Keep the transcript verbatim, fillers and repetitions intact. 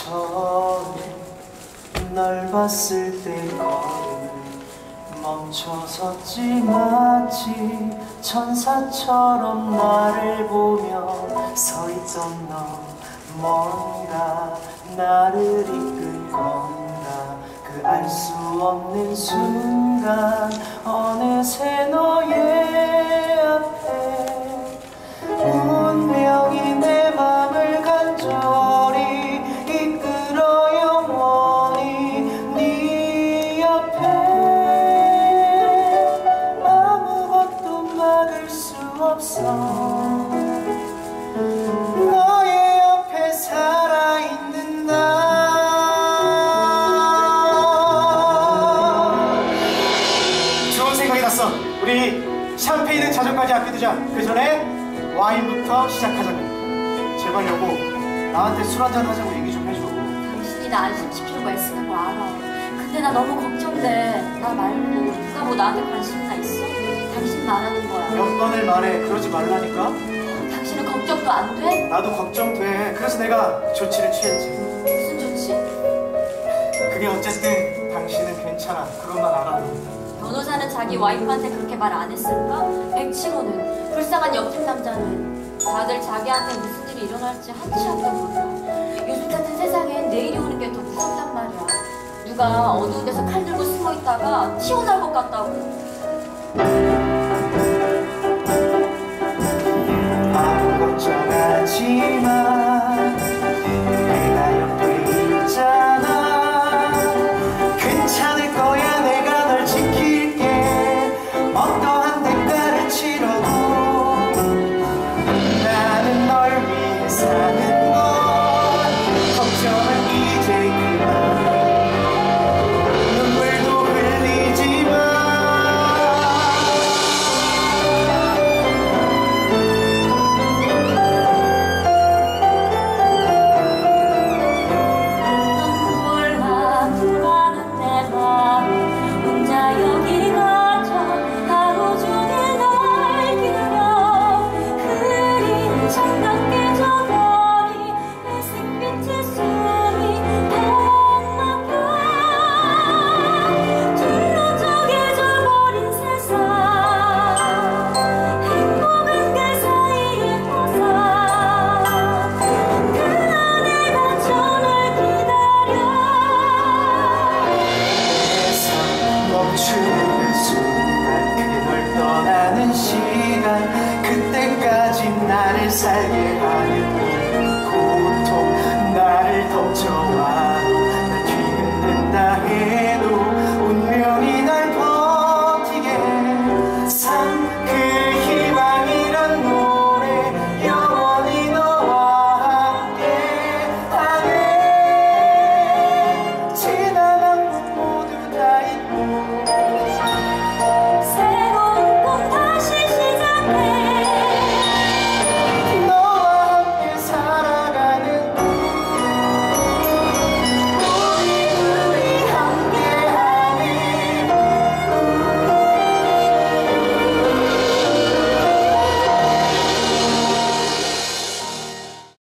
처음에 널 봤을 때 걸음을 멈춰섰지. 마치 천사처럼 나를 보며 서있던 너, 뭔가 나를 이끈 건가. 그 알 수 없는 순간 어느새 너의 앞에 운명이 내 맘을 간절히 이끌어 영원히 네 옆에. 아무것도 막을 수 없어. 너의 옆에 살아있는 나. 좋은 생각이 났어. 우리 샴페인은 자정까지 아껴두자. 그 전에 와인부터 시작하자고. 제발 여보, 나한테 술 한잔 하자고 얘기 좀 해줘. 당신이 나 안심시키려고 애쓰는 거 알아. 근데 나 너무 걱정돼. 나 말고 누가 뭐 나한테 관심이나 있어? 당신 말하는 거야. 몇 번을 말해. 그러지 말라니까. 당신은 걱정도 안 돼? 나도 걱정돼. 그래서 내가 조치를 취했지. 무슨 조치? 그게 어쨌든 당신은 괜찮아. 그것만 알아. 변호사는 자기 와이프한테 그렇게 말 안 했을까? 백치로는, 불쌍한 옆집 남자는 다들 자기한테 무슨 일이 일어날지 한치 앞도 몰라. 요즘 같은 세상엔 내일이 오는 게 더 무섭단 말이야. 누가 어두운 데서 칼 들고 숨어 있다가 튀어나올 것 같다고. 아무 걱정하지 마. 내가 옆에 있잖아. 괜찮을 거야. 내가 널 지킬게. 어떠한 대가를 치러도 나는 널 위해 사는 건. 걱정은 이제 그만. 눈물도 흘리지 마. 멈추는 순간, 그게 널 떠나는 시간. 그때까지 나를 살게 하는